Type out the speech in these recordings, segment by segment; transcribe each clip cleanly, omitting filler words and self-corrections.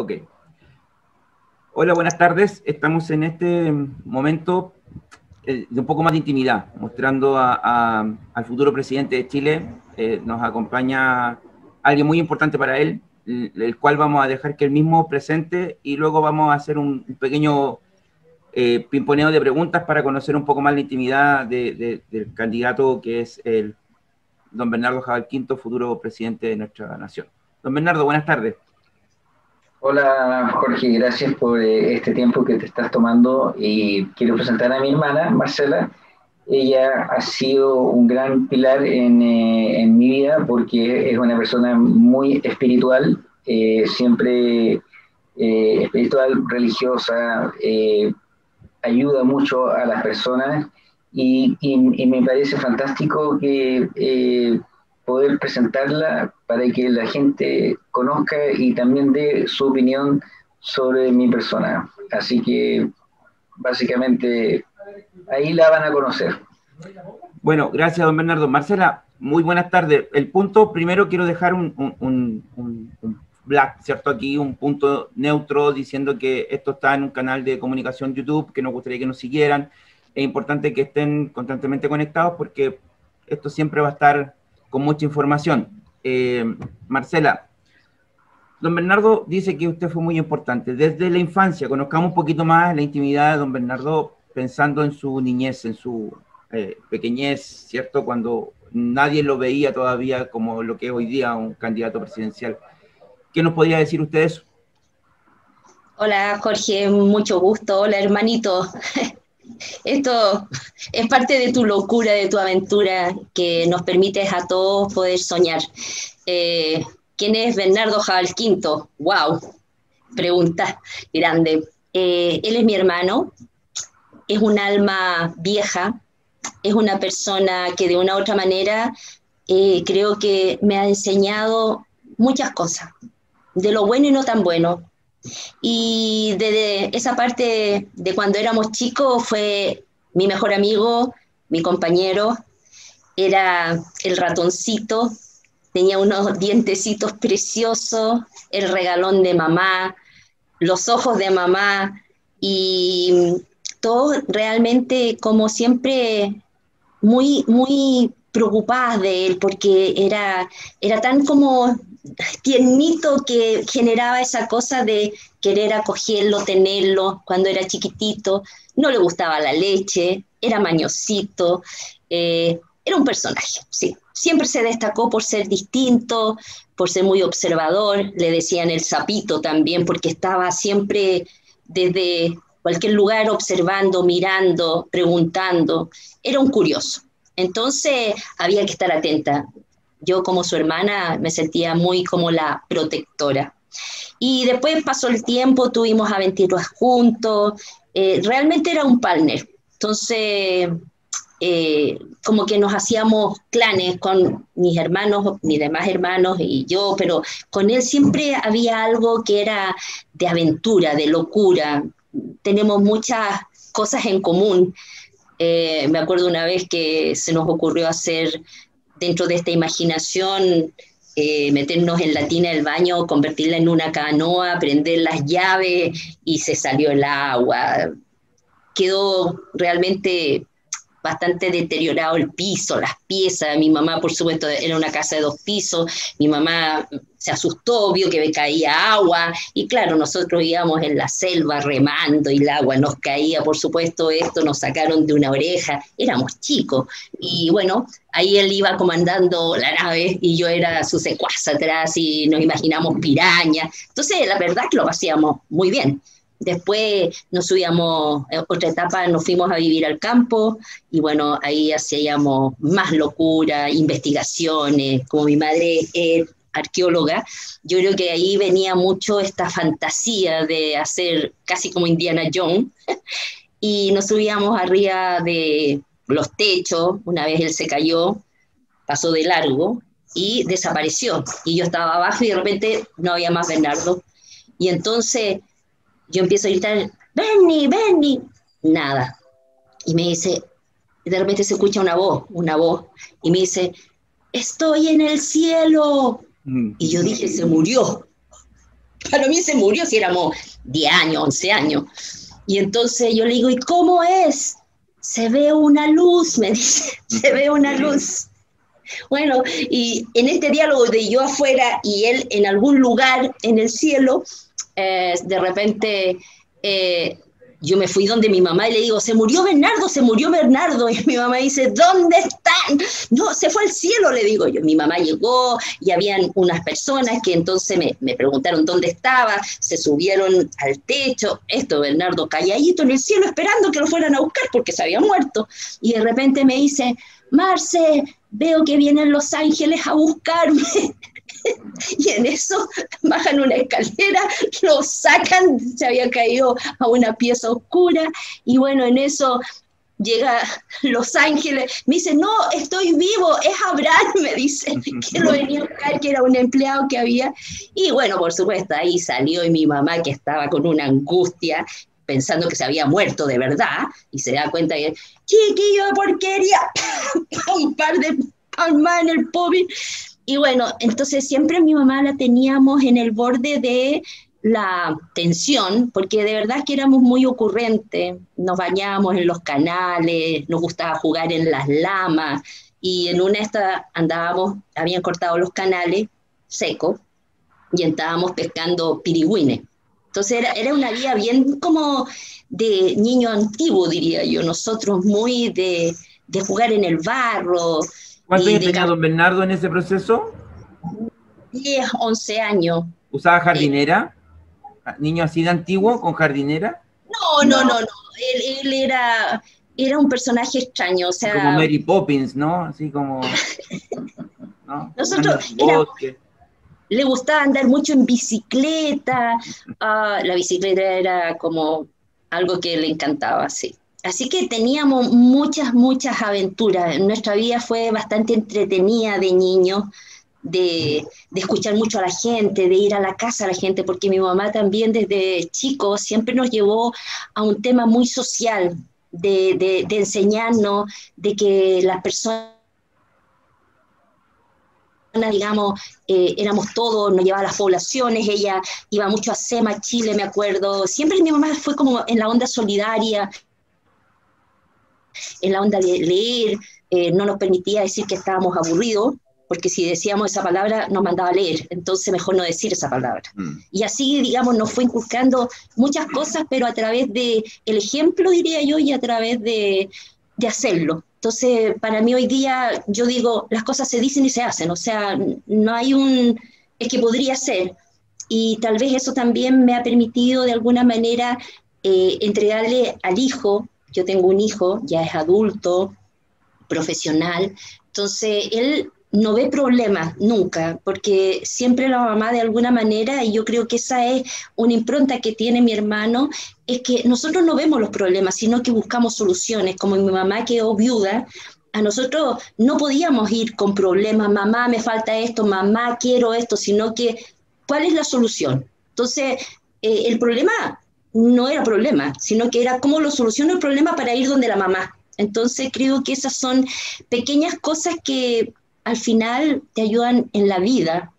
Ok. Hola, buenas tardes. Estamos en este momento de un poco más de intimidad, mostrando al futuro presidente de Chile. Nos acompaña alguien muy importante para él, el cual vamos a dejar que él mismo presente y luego vamos a hacer un pequeño pimponeo de preguntas para conocer un poco más la intimidad del candidato que es el don Bernardo Jabal Quinto, futuro presidente de nuestra nación. Don Bernardo, buenas tardes. Hola Jorge, gracias por este tiempo que te estás tomando y quiero presentar a mi hermana Marcela. Ella ha sido un gran pilar en mi vida porque es una persona muy espiritual, siempre espiritual, religiosa, ayuda mucho a las personas y me parece fantástico que poder presentarla para que la gente conozca y también dé su opinión sobre mi persona. Así que básicamente ahí la van a conocer. Bueno, gracias, don Bernardo. Marcela, muy buenas tardes. El punto, primero quiero dejar un black, ¿cierto? Aquí un punto neutro diciendo que esto está en un canal de comunicación YouTube, que nos gustaría que nos siguieran. Es importante que estén constantemente conectados porque esto siempre va a estar con mucha información. Marcela, don Bernardo dice que usted fue muy importante. Desde la infancia, conozcamos un poquito más la intimidad de don Bernardo pensando en su niñez, en su pequeñez, ¿cierto? Cuando nadie lo veía todavía como lo que es hoy día un candidato presidencial. ¿Qué nos podría decir usted eso? Hola Jorge, mucho gusto. Hola hermanito. Esto es parte de tu locura, de tu aventura, que nos permites a todos poder soñar. ¿Quién es Bernardo Jabal Quinto? ¡Wow! Pregunta grande. Él es mi hermano, es un alma vieja, es una persona que de una u otra manera creo que me ha enseñado muchas cosas, de lo bueno y no tan bueno. Y desde esa parte de cuando éramos chicos fue mi mejor amigo, mi compañero, era el ratoncito, tenía unos dientecitos preciosos, el regalón de mamá, los ojos de mamá y todo realmente como siempre muy preocupadas de él porque era tan como tiernito que generaba esa cosa de querer acogerlo, tenerlo cuando era chiquitito, no le gustaba la leche, era mañosito, era un personaje, sí. Siempre se destacó por ser distinto, por ser muy observador, le decían el sapito también, porque estaba siempre desde cualquier lugar observando, mirando, preguntando, era un curioso. Entonces había que estar atenta. Yo como su hermana me sentía muy como la protectora. Y después pasó el tiempo, tuvimos aventuras juntos, realmente era un partner. Entonces, como que nos hacíamos clanes con mis hermanos, mis demás hermanos y yo, pero con él siempre había algo que era de aventura, de locura. Tenemos muchas cosas en común. Me acuerdo una vez que se nos ocurrió hacer dentro de esta imaginación, meternos en la tina del baño, convertirla en una canoa, prender las llaves y se salió el agua. Quedó realmente bastante deteriorado el piso, las piezas. Mi mamá, por supuesto, era una casa de 2 pisos. Mi mamá se asustó, vio que me caía agua. Y claro, nosotros íbamos en la selva remando y el agua nos caía. Por supuesto, esto nos sacaron de una oreja. Éramos chicos. Y bueno, ahí él iba comandando la nave y yo era su secuaz atrás y nos imaginamos pirañas. Entonces, la verdad es que lo hacíamos muy bien. Después nos subíamos, otra etapa nos fuimos a vivir al campo y bueno, ahí hacíamos más locura, investigaciones, como mi madre es arqueóloga, yo creo que ahí venía mucho esta fantasía de hacer casi como Indiana Jones y nos subíamos arriba de los techos, una vez él se cayó, pasó de largo y desapareció y yo estaba abajo y de repente no había más Bernardo y entonces yo empiezo a gritar, Benny, Benny, nada. Y me dice, de repente se escucha una voz, y me dice, estoy en el cielo. Y yo dije, se murió. para mí se murió si éramos 10 años, 11 años. Y entonces yo le digo, ¿y cómo es? Se ve una luz, me dice, se ve una luz. Bueno, y en este diálogo de yo afuera y él en algún lugar en el cielo, de repente yo me fui donde mi mamá y le digo, se murió Bernardo, se murió Bernardo. Y mi mamá dice, ¿dónde están? No, se fue al cielo, le digo yo. Mi mamá llegó y habían unas personas que entonces me preguntaron dónde estaba, se subieron al techo, Bernardo calladito en el cielo esperando que lo fueran a buscar porque se había muerto. Y de repente me dice, Marce, veo que vienen los ángeles a buscarme. Y en eso bajan una escalera, lo sacan, se había caído a una pieza oscura, y bueno, en eso llega Los Ángeles, me dice, no, estoy vivo, es Abraham, me dice, que lo venía a buscar, que era un empleado que había, y bueno, por supuesto, ahí salió, y mi mamá, que estaba con una angustia, pensando que se había muerto de verdad, y se da cuenta que, chiquillo de porquería, un par de palmas en el pobre. Y bueno, entonces siempre mi mamá la teníamos en el borde de la tensión, porque de verdad que éramos muy ocurrentes, nos bañábamos en los canales, nos gustaba jugar en las lamas, y en una andábamos, habían cortado los canales secos, y estábamos pescando pirigüines. Entonces era una vida bien como de niño antiguo, diría yo, nosotros muy de jugar en el barro. ¿Cuántos años tenía don Bernardo en ese proceso? 10, 11 años. ¿Usaba jardinera? ¿Niño así de antiguo, con jardinera? No. Él era un personaje extraño, o sea... Como Mary Poppins, ¿no? Así como... ¿no? Nosotros le gustaba andar mucho en bicicleta, la bicicleta era como algo que le encantaba, sí. Así que teníamos muchas aventuras. Nuestra vida fue bastante entretenida de niños, de escuchar mucho a la gente, de ir a la casa de la gente, porque mi mamá también desde chico siempre nos llevó a un tema muy social, de enseñarnos, de que las personas, digamos, éramos todos, nos llevaba a las poblaciones, ella iba mucho a SEMA, Chile, me acuerdo. Siempre mi mamá fue como en la onda solidaria, en la onda de leer, no nos permitía decir que estábamos aburridos, porque si decíamos esa palabra nos mandaba a leer, entonces mejor no decir esa palabra. Y así, digamos, nos fue inculcando muchas cosas, pero a través del ejemplo, diría yo, y a través de hacerlo. Entonces, para mí hoy día, yo digo, las cosas se dicen y se hacen, o sea, no hay es que podría ser, y tal vez eso también me ha permitido de alguna manera entregarle al hijo. Yo tengo un hijo, ya es adulto, profesional, entonces él no ve problemas nunca, porque siempre la mamá de alguna manera, y yo creo que esa es una impronta que tiene mi hermano, es que nosotros no vemos los problemas, sino que buscamos soluciones. Como mi mamá quedó viuda, a nosotros no podíamos ir con problemas, mamá me falta esto, mamá quiero esto, sino que ¿cuál es la solución? Entonces el problema no era problema, sino que era cómo lo soluciono el problema para ir donde la mamá. Entonces creo que esas son pequeñas cosas que al final te ayudan en la vida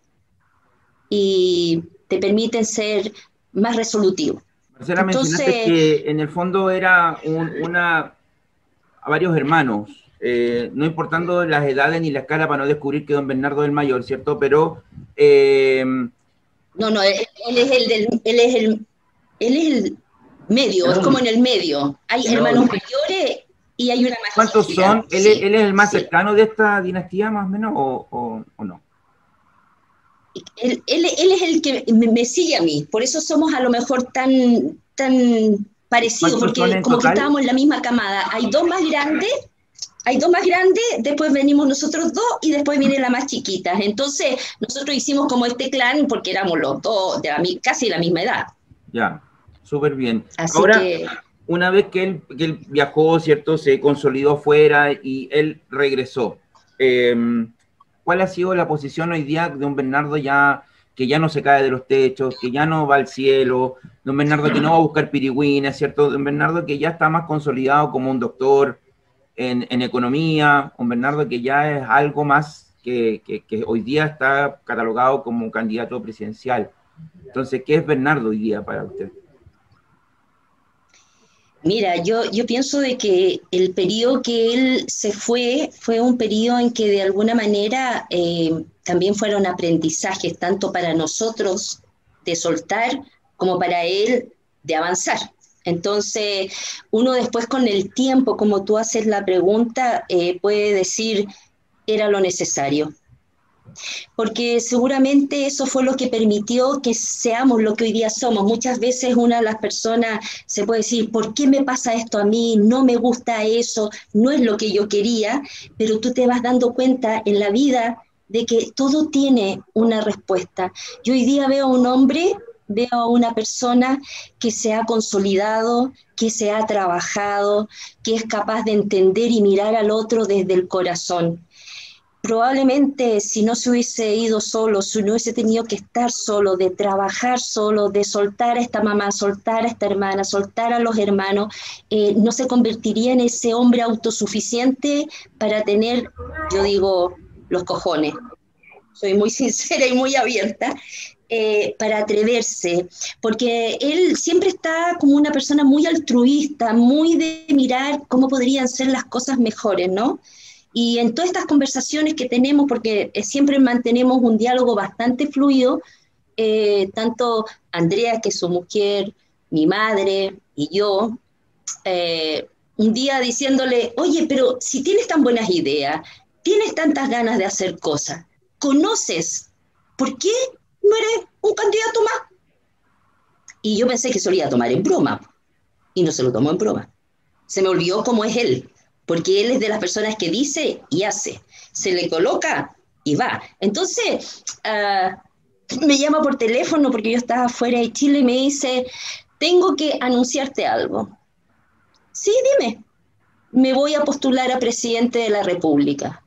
y te permiten ser más resolutivo. Marcela, mencionaste que en el fondo era a varios hermanos, no importando las edades ni la escala para no descubrir que don Bernardo es el mayor, ¿cierto? Pero... No, él es el medio, es como en el medio. Hay hermanos mayores y hay una más. ¿Cuántos son? ¿Él es el más cercano de esta dinastía, más o menos, o no? Él es el que me sigue a mí, por eso somos a lo mejor tan parecidos, porque como que estábamos en la misma camada. Hay dos más grandes, después venimos nosotros dos y después viene la más chiquita. Entonces nosotros hicimos como este clan porque éramos los dos de casi la misma edad. Ya, súper bien. Así ahora, que... una vez que él viajó, ¿cierto? Se consolidó fuera y él regresó. ¿Cuál ha sido la posición hoy día de un Bernardo que ya no se cae de los techos, que ya no va al cielo, de un Bernardo que no va a buscar pirigüines, ¿cierto? De un Bernardo que ya está más consolidado como un doctor en economía, un Bernardo que ya es algo más que hoy día está catalogado como un candidato presidencial. Entonces, ¿qué es Bernardo hoy día para usted? Mira, yo pienso de que el periodo que él se fue un periodo en que de alguna manera también fueron aprendizajes, tanto para nosotros de soltar como para él de avanzar. Entonces, uno después con el tiempo, como tú haces la pregunta, puede decir, era lo necesario, porque seguramente eso fue lo que permitió que seamos lo que hoy día somos. Muchas veces una de las personas se puede decir, ¿por qué me pasa esto a mí? No me gusta eso, no es lo que yo quería, pero tú te vas dando cuenta en la vida de que todo tiene una respuesta. Yo hoy día veo a un hombre, veo a una persona que se ha consolidado, que se ha trabajado, que es capaz de entender y mirar al otro desde el corazón. Probablemente si no se hubiese ido solo, si no hubiese tenido que estar solo, de trabajar solo, de soltar a esta mamá, soltar a esta hermana, soltar a los hermanos, no se convertiría en ese hombre autosuficiente para tener, yo digo, los cojones. Soy muy sincera y muy abierta, para atreverse, porque él siempre está como una persona muy altruista, muy de mirar cómo podrían ser las cosas mejores, ¿no? Y en todas estas conversaciones que tenemos, porque siempre mantenemos un diálogo bastante fluido, tanto Andrea, que es su mujer, mi madre y yo, un día diciéndole, oye, pero si tienes tan buenas ideas, tienes tantas ganas de hacer cosas, conoces, ¿por qué no eres un candidato más? Y yo pensé que se lo iba a tomar en broma, y no se lo tomó en broma. Se me olvidó cómo es él, porque él es de las personas que dice y hace, se le coloca y va. Entonces, me llama por teléfono porque yo estaba fuera de Chile y me dice, tengo que anunciarte algo. Sí, dime, me voy a postular a presidente de la República.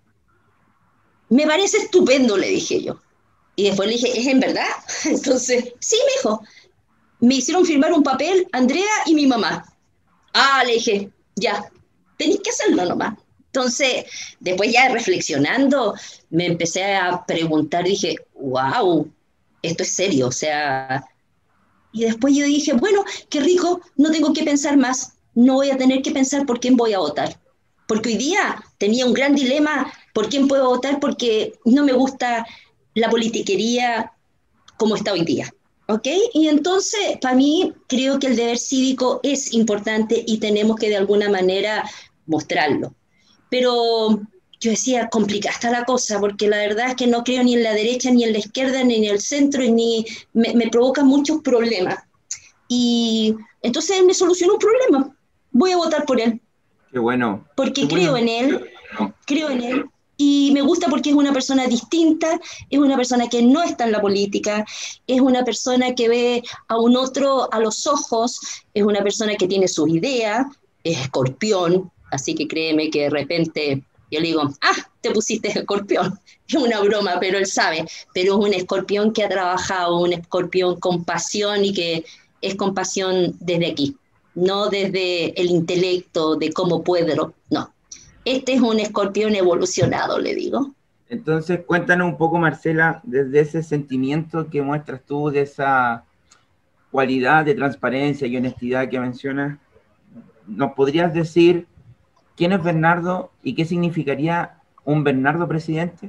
Me parece estupendo, le dije yo. Y después le dije, ¿es en verdad? Entonces, sí, me dijo. Me hicieron firmar un papel, Andrea y mi mamá. Ah, le dije, ya, tenéis que hacerlo nomás. Entonces, después ya reflexionando, me empecé a preguntar, dije, wow, esto es serio, o sea, y después yo dije, bueno, qué rico, no tengo que pensar más, no voy a tener que pensar por quién voy a votar. Porque hoy día tenía un gran dilema por quién puedo votar porque no me gusta la politiquería como está hoy día. ¿Ok? Y entonces, para mí, creo que el deber cívico es importante y tenemos que de alguna manera mostrarlo. Pero yo decía, complicada está la cosa, porque la verdad es que no creo ni en la derecha, ni en la izquierda, ni en el centro, ni me provoca muchos problemas. Y entonces él me solucionó un problema. Voy a votar por él. Qué bueno. Porque Qué bueno. creo en él. Y me gusta porque es una persona distinta, es una persona que no está en la política, es una persona que ve a un otro a los ojos, es una persona que tiene sus ideas, es escorpión, así que créeme que de repente yo le digo, te pusiste escorpión, es una broma, pero él sabe, pero es un escorpión que ha trabajado, un escorpión con pasión y que es con pasión desde aquí, no desde el intelecto de cómo puedo, no. Este es un escorpión evolucionado, le digo. Entonces, cuéntanos un poco, Marcela, desde ese sentimiento que muestras tú, de esa cualidad de transparencia y honestidad que mencionas, ¿nos podrías decir quién es Bernardo y qué significaría un Bernardo presidente?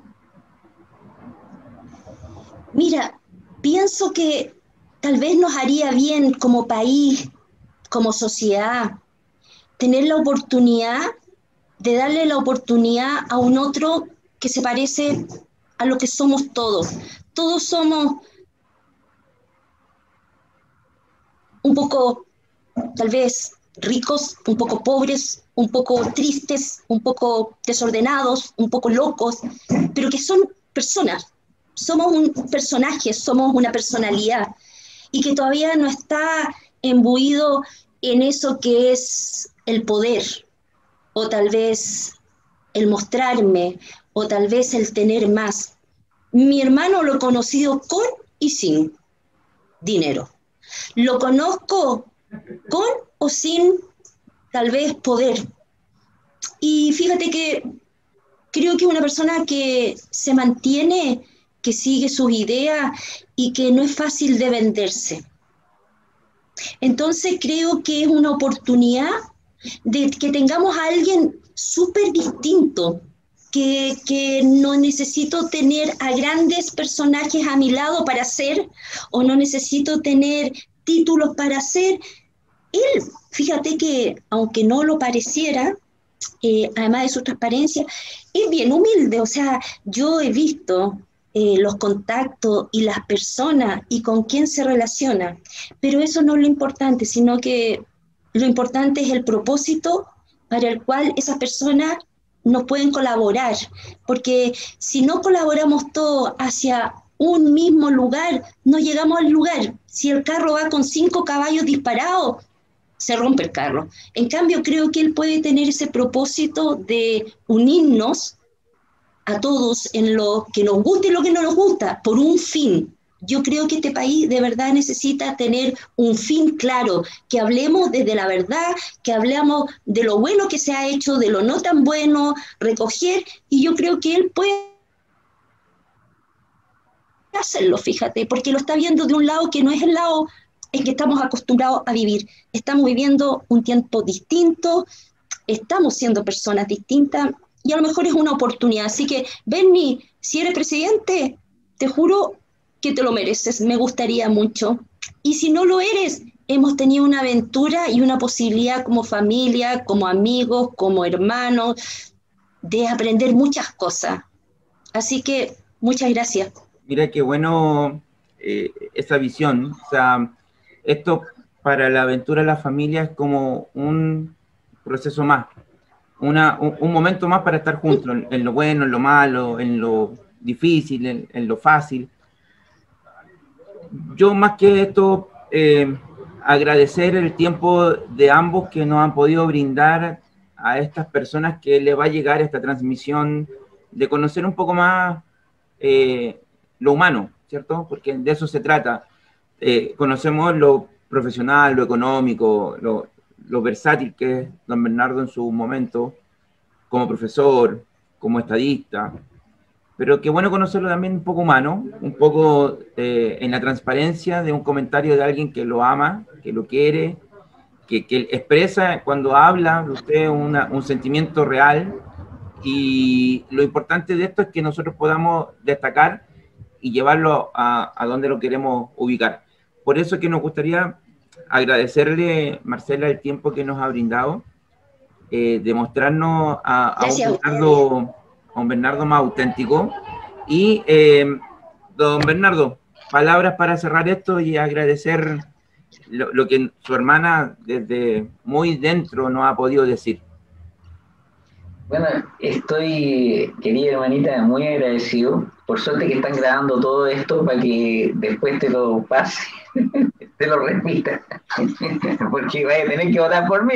Mira, pienso que tal vez nos haría bien como país, como sociedad, tener la oportunidad de darle la oportunidad a un otro que se parece a lo que somos todos. Todos somos un poco, tal vez, ricos, un poco pobres, un poco tristes, un poco desordenados, un poco locos, pero que son personas. Somos un personaje, somos una personalidad y que todavía no está imbuido en eso que es el poder, o tal vez el mostrarme, o tal vez el tener más. Mi hermano lo he conocido con y sin dinero. Lo conozco con o sin tal vez poder. Y fíjate que creo que es una persona que se mantiene, que sigue sus ideas y que no es fácil de venderse. Entonces creo que es una oportunidad de que tengamos a alguien súper distinto, que no necesito tener a grandes personajes a mi lado para ser, o no necesito tener títulos para ser. Él, fíjate que aunque no lo pareciera, además de su transparencia, es bien humilde. O sea, yo he visto los contactos y las personas y con quién se relaciona, pero eso no es lo importante, sino que lo importante es el propósito para el cual esas personas nos pueden colaborar, porque si no colaboramos todos hacia un mismo lugar, no llegamos al lugar. Si el carro va con 5 caballos disparados, se rompe el carro. En cambio, creo que él puede tener ese propósito de unirnos a todos en lo que nos gusta y lo que no nos gusta, por un fin. Yo creo que este país de verdad necesita tener un fin claro, que hablemos desde la verdad, que hablemos de lo bueno que se ha hecho, de lo no tan bueno, recoger, y yo creo que él puede hacerlo, fíjate, porque lo está viendo de un lado que no es el lado en que estamos acostumbrados a vivir. Estamos viviendo un tiempo distinto, estamos siendo personas distintas, y a lo mejor es una oportunidad. Así que, Bernie, si eres presidente, te juro que te lo mereces, me gustaría mucho. Y si no lo eres, hemos tenido una aventura y una posibilidad como familia, como amigos, como hermanos, de aprender muchas cosas. Así que, muchas gracias. Mira qué bueno esa visión. O sea, esto para la aventura de la familia es como un proceso más, un momento más para estar juntos, en lo bueno, en lo malo, en lo difícil, en lo fácil. Yo más que esto, agradecer el tiempo de ambos que nos han podido brindar a estas personas que les va a llegar esta transmisión, de conocer un poco más lo humano, ¿cierto? Porque de eso se trata. Conocemos lo profesional, lo económico, lo versátil que es don Bernardo en su momento, como profesor, como estadista, pero qué bueno conocerlo también un poco humano, un poco en la transparencia de un comentario de alguien que lo ama, que lo quiere, que expresa cuando habla de usted un sentimiento real, y lo importante de esto es que nosotros podamos destacar y llevarlo a donde lo queremos ubicar. Por eso es que nos gustaría agradecerle, Marcela, el tiempo que nos ha brindado, de mostrarnos a un Bernardo más auténtico. Y don Bernardo, palabras para cerrar esto y agradecer lo que su hermana desde muy dentro nos ha podido decir. Bueno, estoy, querida hermanita, muy agradecido. Por suerte que están grabando todo esto para que después te lo pase, te lo repita, porque vaya a tener que votar por mí.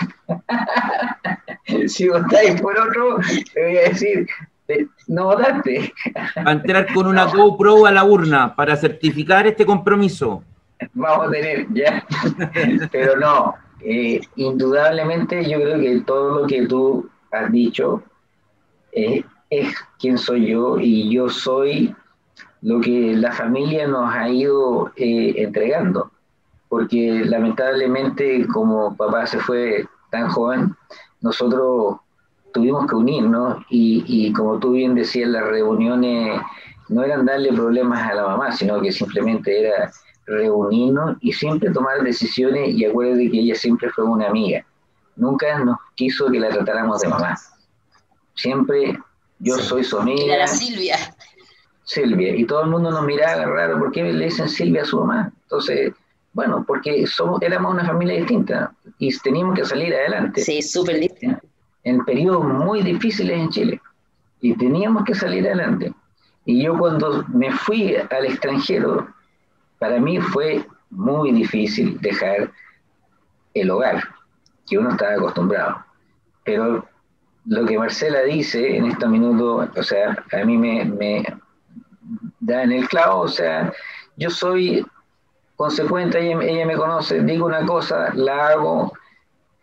Si votáis por otro, te voy a decir, no votaste. Va a entrar con una GoPro a la urna para certificar este compromiso. Vamos a tener, ya. Pero no, indudablemente yo creo que todo lo que tú has dicho es quién soy yo, y yo soy lo que la familia nos ha ido entregando, porque lamentablemente como papá se fue tan joven, nosotros tuvimos que unirnos, y como tú bien decías, las reuniones no eran darle problemas a la mamá, sino que simplemente era reunirnos y siempre tomar decisiones. Y acuérdate que ella siempre fue una amiga, nunca nos quiso que la tratáramos de mamá, siempre yo soy su amiga. Era Silvia. Silvia, y todo el mundo nos miraba raro, ¿por qué le dicen Silvia a su mamá? Entonces, bueno, porque éramos una familia distinta y teníamos que salir adelante. Sí, súper distinta. En periodos muy difíciles en Chile, y teníamos que salir adelante. Y yo cuando me fui al extranjero, para mí fue muy difícil dejar el hogar, que uno estaba acostumbrado. Pero lo que Marcela dice en estos minutos, o sea, a mí me da en el clavo. O sea, yo soy consecuente, ella me conoce, digo una cosa, la hago,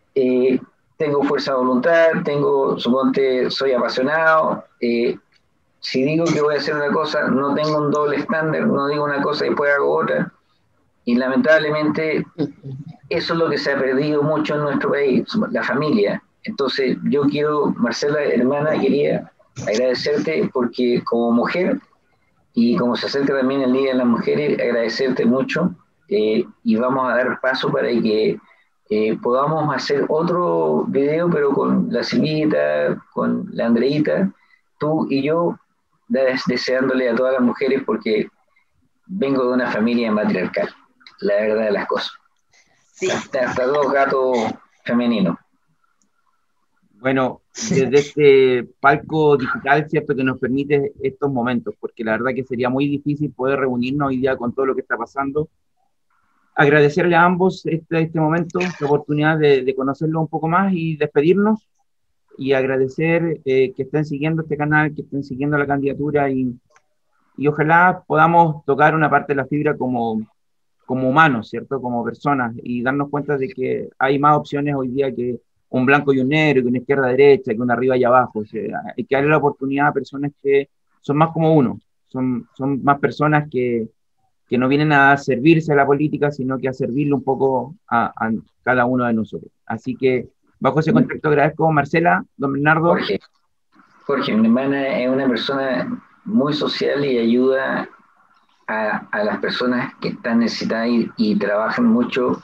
tengo fuerza de voluntad, suponte, soy apasionado, Si digo que voy a hacer una cosa, no tengo un doble estándar, no digo una cosa y después hago otra. Y lamentablemente eso es lo que se ha perdido mucho en nuestro país, la familia. Entonces yo quiero, Marcela, hermana, quería agradecerte porque como mujer, y como se acerca también el Día de las Mujeres, agradecerte mucho, y vamos a dar paso para que podamos hacer otro video, pero con la Silvita, con la Andreita, tú y yo, deseándole a todas las mujeres, porque vengo de una familia matriarcal, la verdad de las cosas. Sí. Hasta dos gatos femeninos. Bueno, desde este palco digital, ¿cierto?, que nos permite estos momentos, porque la verdad que sería muy difícil poder reunirnos hoy día con todo lo que está pasando. Agradecerle a ambos este momento, la oportunidad de conocerlo un poco más y despedirnos, y agradecer que estén siguiendo este canal, que estén siguiendo la candidatura, y ojalá podamos tocar una parte de la fibra como humanos, ¿cierto? Como personas, y darnos cuenta de que hay más opciones hoy día que un blanco y un negro, que una izquierda-derecha, que una arriba y abajo. O sea, hay que darle la oportunidad a personas que son más como uno, son más personas que no vienen a servirse a la política, sino que a servirle un poco a cada uno de nosotros. Así que, bajo ese contexto, agradezco a Marcela, don Bernardo. Jorge, mi hermana es una persona muy social y ayuda a las personas que están necesitadas y trabajan mucho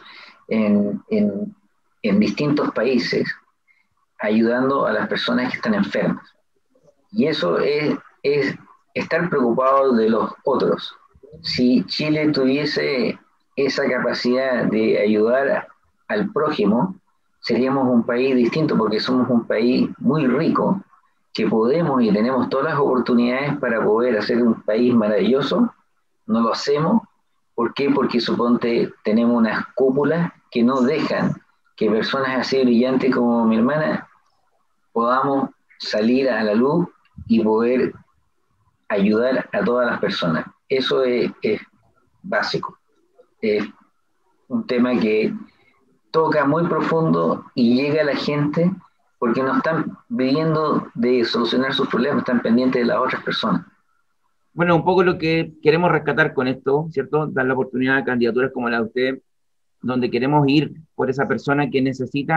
en distintos países, ayudando a las personas que están enfermas. Y eso es estar preocupado de los otros. Si Chile tuviese esa capacidad de ayudar al prójimo, seríamos un país distinto, porque somos un país muy rico, que podemos y tenemos todas las oportunidades para poder hacer un país maravilloso. No lo hacemos. ¿Por qué? Porque suponte tenemos unas cúpulas que no dejan que personas así brillantes como mi hermana podamos salir a la luz y poder ayudar a todas las personas. Eso es básico. Es un tema que toca muy profundo y llega a la gente porque no están viviendo de solucionar sus problemas, están pendientes de las otras personas. Bueno, un poco lo que queremos rescatar con esto, ¿cierto? Dar la oportunidad a candidaturas como la de usted, donde queremos ir por esa persona que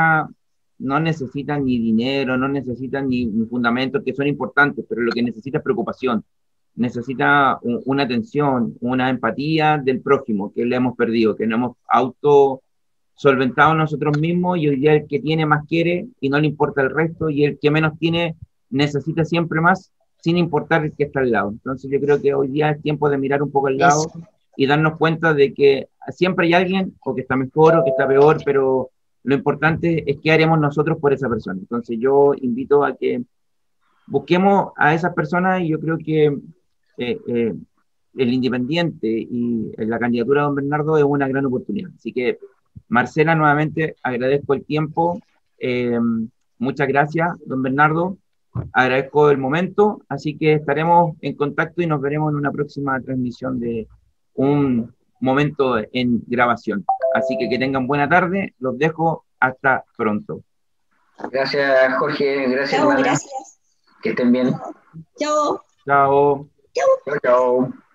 no necesita ni dinero, no necesita ni fundamentos, que son importantes, pero lo que necesita es preocupación, necesita una atención, una empatía del prójimo, que le hemos perdido, que nos hemos autosolventado nosotros mismos, y hoy día el que tiene más quiere y no le importa el resto, y el que menos tiene necesita siempre más, sin importar el que está al lado. Entonces yo creo que hoy día es tiempo de mirar un poco al lado y darnos cuenta de que siempre hay alguien, o que está mejor o que está peor, pero lo importante es qué haremos nosotros por esa persona. Entonces yo invito a que busquemos a esas personas, y yo creo que el independiente y la candidatura de don Bernardo es una gran oportunidad. Así que, Marcela, nuevamente agradezco el tiempo. Muchas gracias, don Bernardo. Agradezco el momento, así que estaremos en contacto y nos veremos en una próxima transmisión de un momento en grabación. Así que tengan buena tarde, los dejo, hasta pronto. Gracias, Jorge, gracias, hermana. Gracias. Que estén bien. Chao. Chao. Chao. Chao, chao.